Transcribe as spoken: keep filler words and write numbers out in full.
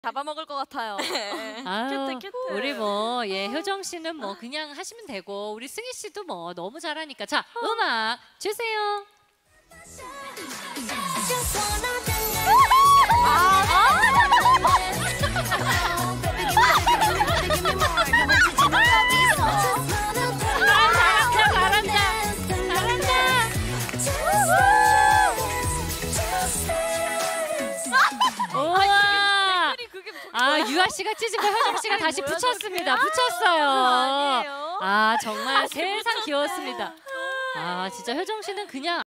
잡아먹을 것 같아요. 아유, 큐트, 큐트. 우리 뭐 예 효정 씨는 뭐 그냥 하시면 되고 우리 승희 씨도 뭐 너무 잘하니까 자 음악 주세요. 아 유아 씨가 찢은 거 효정 씨가 다시 붙였습니다. 붙였어요. 아 정말 세상 귀여웠습니다. 아 진짜 효정 씨는 그냥